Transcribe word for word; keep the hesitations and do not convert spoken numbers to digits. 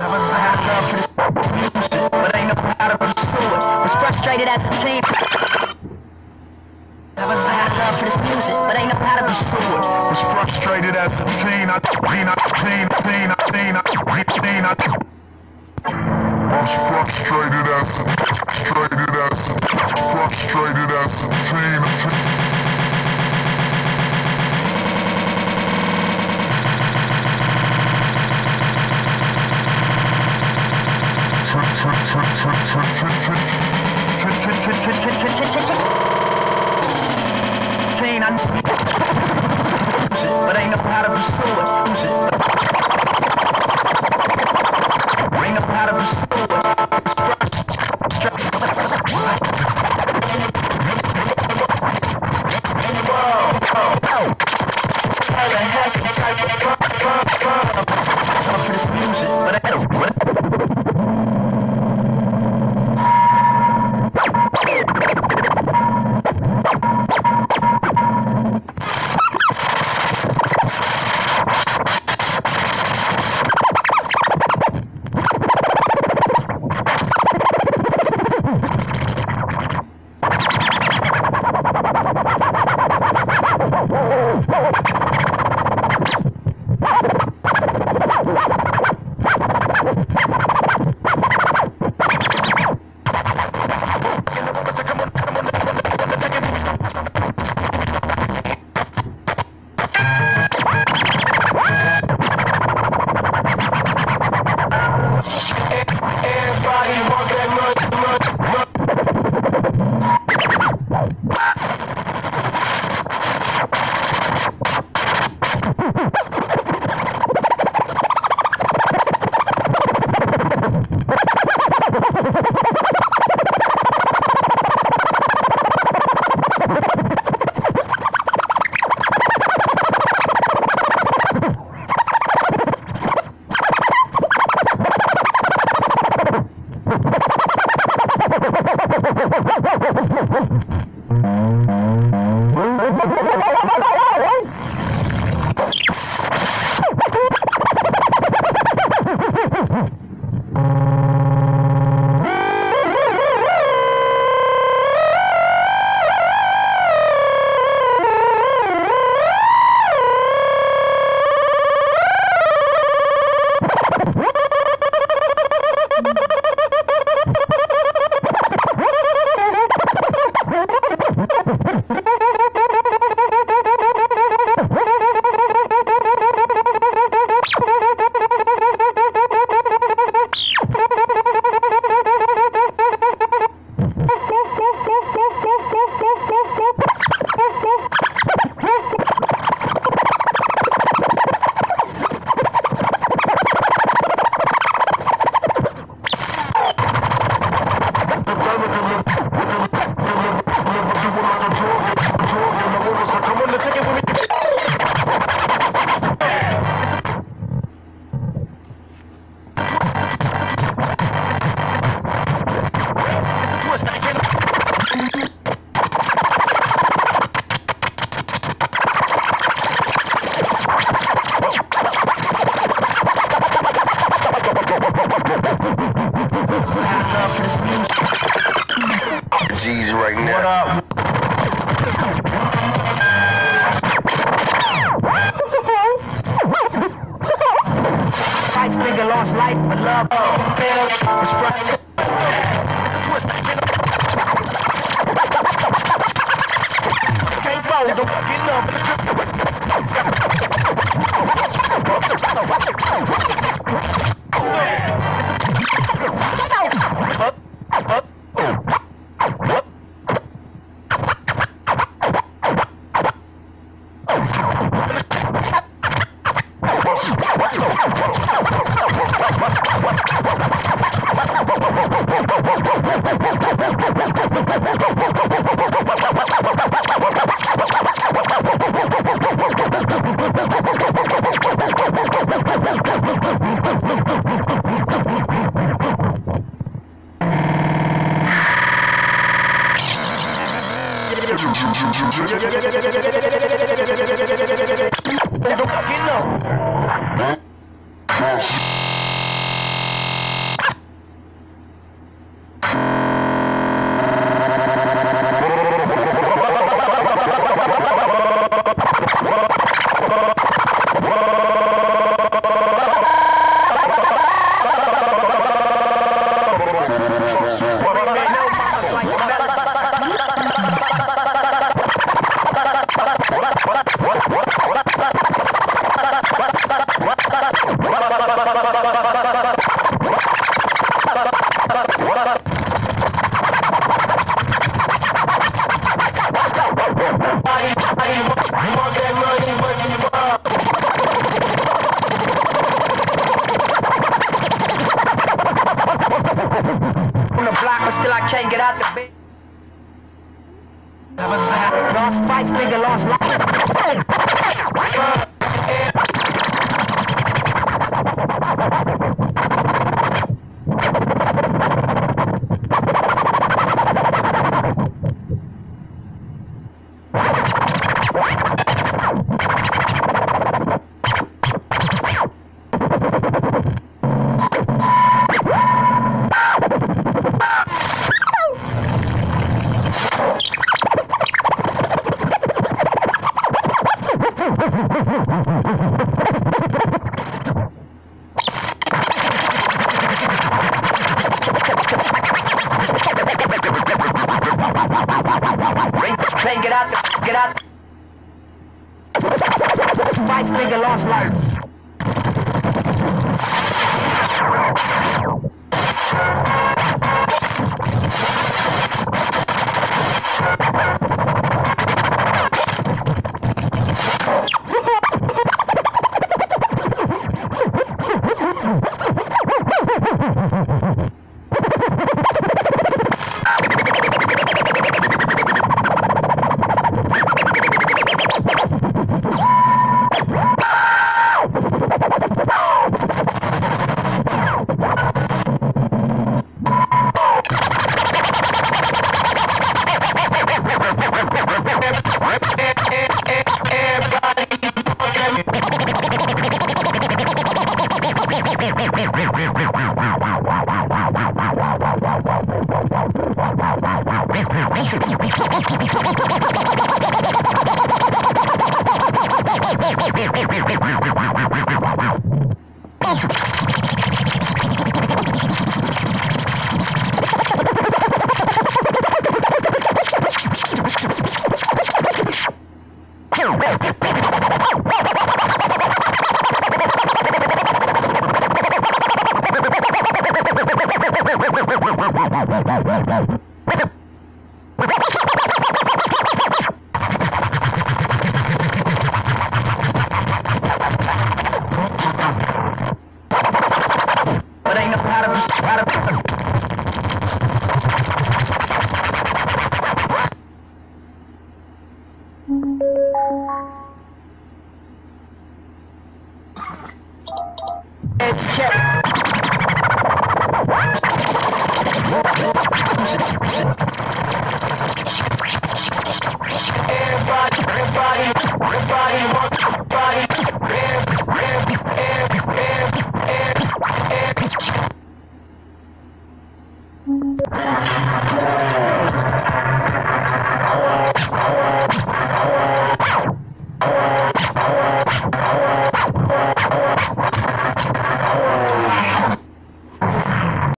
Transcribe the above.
Never had love for this music, but ain't know how to pursue it. Was frustrated as a teen. Never had love for this music, but ain't know how to pursue it. Was frustrated as a teen. I teen, I teen, teen, I teen, I teen, I teen. Was frustrated as a frustrated as a frustrated as a teen. Teen, I but ain't know how to pursue it. Ain't know how to pursue it. For this music, but I don't. G's right now. Nice nigga lost life, but love was frustrated. Twist can't fold, don't get love in the Get low. Still I can't get out the bed. Lost fights, nigga, lost life. Can't get out the, get out. Fights, nigga, lost life. But ain't no how to how to Everybody, everybody, everybody, everybody, everybody.